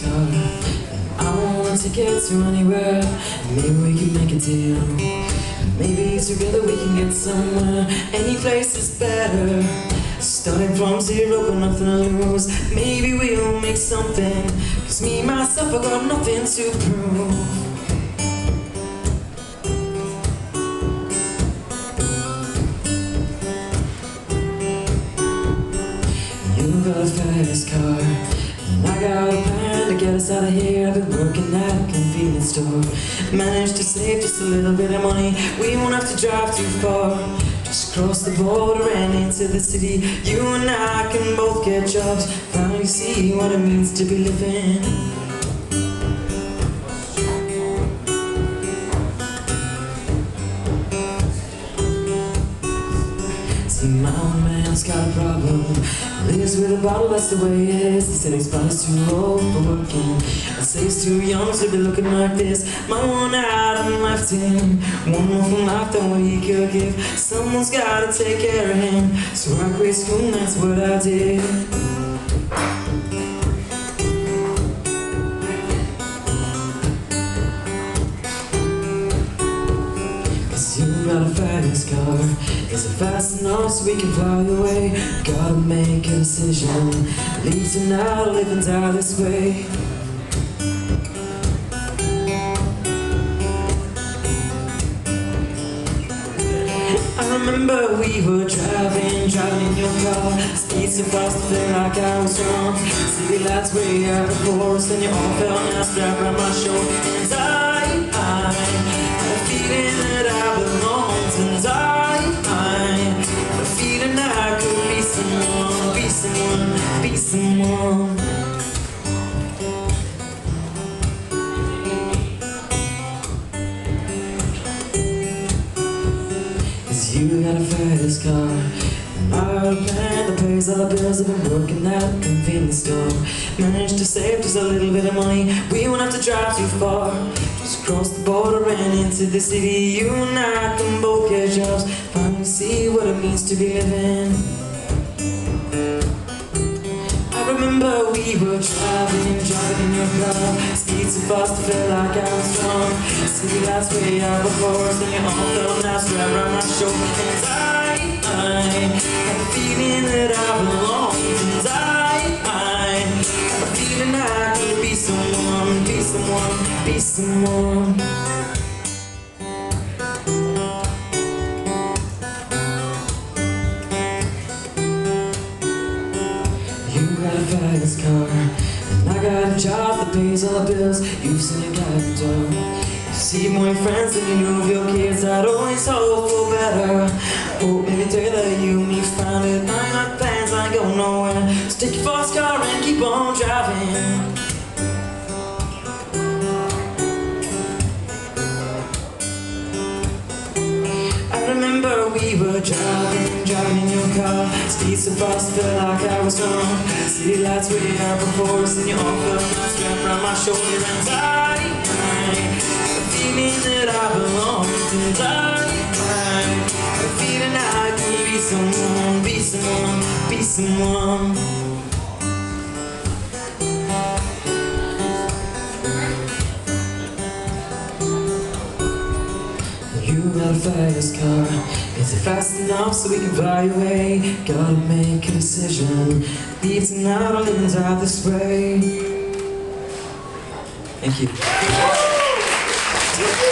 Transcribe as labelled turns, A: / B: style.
A: car. I want a ticket to anywhere. Maybe we can make a deal. Maybe together we can get somewhere. Any place is better. Starting from zero but nothing to lose. Maybe we'll make something. Cause me, myself, I got nothing to prove. You got a fast car, and I got a plan to get us out of here. I've been working at a convenience store. Managed to save just a little bit of money. We won't have to drive too far. Just cross the border and into the city. You and I can both get jobs. Finally see what it means to be living. See, my old man's got a problem. Lives with a bottle, that's the way it is. He said his body's too old for working. I say he's too young to be looking like this. My one out and left him. One more from life than what he could give. Someone's gotta take care of him. So I quit school and that's what I did. You got a fast car. Is it fast enough so we can fly away? Gotta make a decision. Leave tonight or live and die this way. I remember we were driving in your car. Speed so fast I felt like I was drunk. City lights way out before us, and you all felt nice wrapped around my shoulder. And I had a feeling that I belonged, and I had a feeling I could be someone, be someone, be someone. Cause you got a fast car, and I got a plan that pays all the bills. I've been working at a convenience store. Managed to save just a little bit of money. We won't have to drive too far. Just cross the border and into the city. You and I can both get jobs. Finally see what it means to be living. I remember we were driving in your car. Speed so fast I felt like I was drunk. City lights way out before us, and you all felt nice wrapped around my shoulder. And I had a feeling that I belonged, and I had a feeling I could be someone, be someone, be someone. Fast car, and I got a job that pays all the bills. You've seen it got done. You see more friends than you knew of your kids. I'd always hope for better. Hope maybe together you and me found it. I ain't got plans, I ain't going nowhere. So take your fast car and keep on driving. I remember we were driving in your car. Speed so fast, felt like I was drunk. City lights way out before us, and you all felt nice wrapped around my shoulder. And I had a feeling that I belonged, and I had a feeling I could be someone, be someone, be someone. You got a fast car. Is it fast enough so we can fly away? Gotta make a decision. Leave tonight or live and die this way. Thank you.